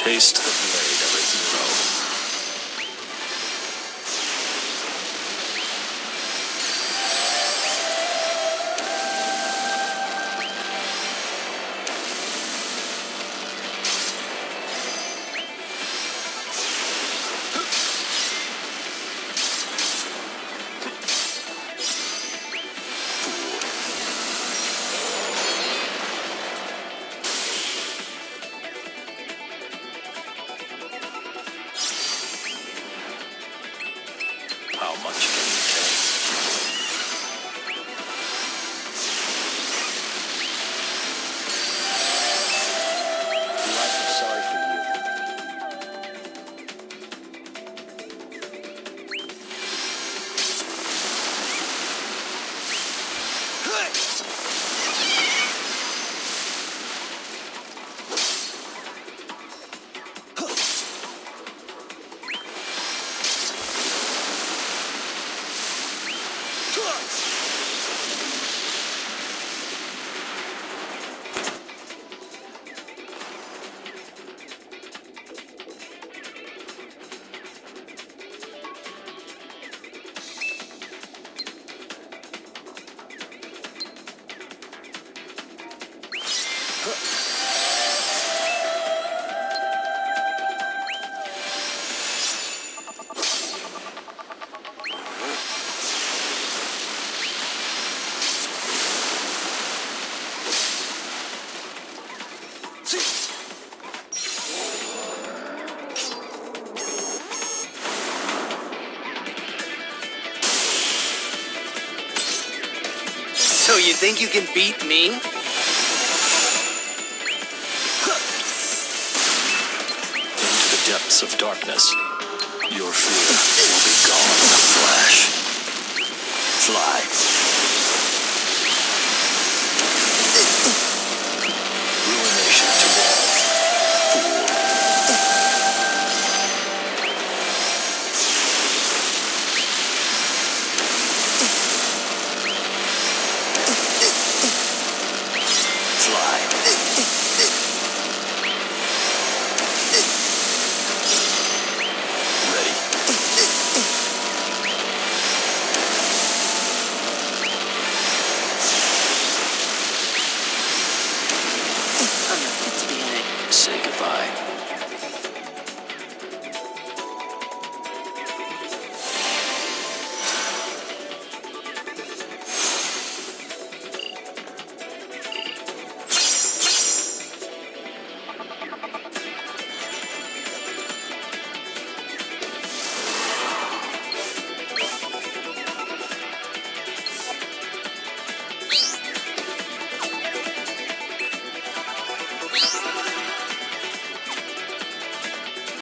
Taste the blade of a hero. How much can you take? I feel sorry for you. So you think you can beat me? Into the depths of darkness. Your fear will be gone in a flash. Fly.